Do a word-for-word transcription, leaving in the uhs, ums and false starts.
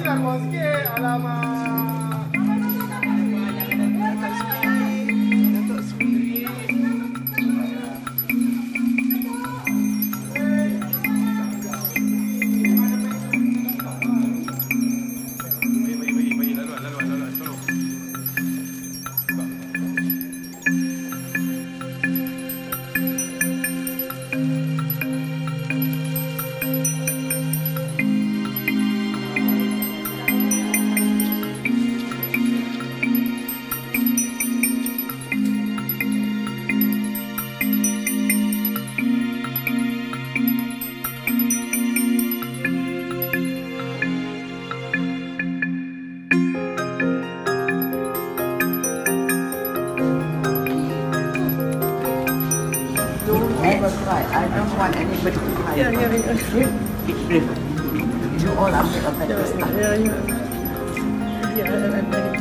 dah keluar sikit. Alamak. Datuk Seri. Right, I don't want anybody to cry. Yeah, yeah, yeah. You all are made of that stuff. Yeah, yeah. Yeah, I'm very